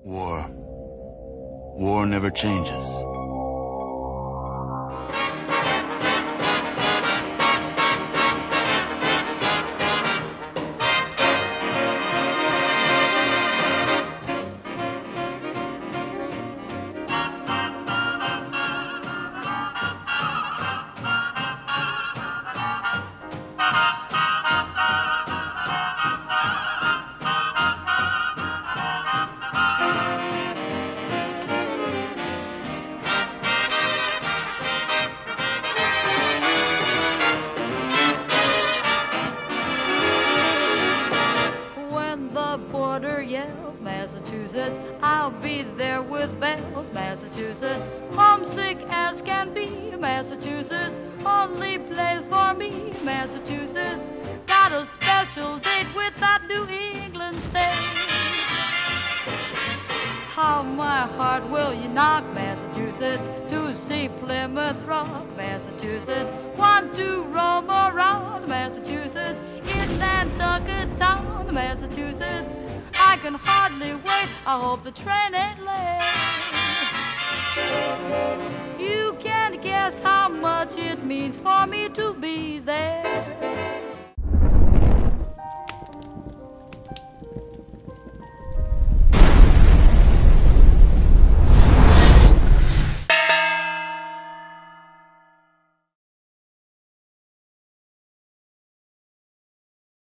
War. War never changes. Border yells, Massachusetts, I'll be there with bells, Massachusetts, homesick as can be, Massachusetts, only place for me, Massachusetts, got a special date with that New England state. How my heart will you knock, Massachusetts, to see Plymouth Rock, Massachusetts, want to roam around, Massachusetts, in Nantucket town, Massachusetts, I can hardly wait, I hope the train ain't late. You can't guess how much it means for me to be there.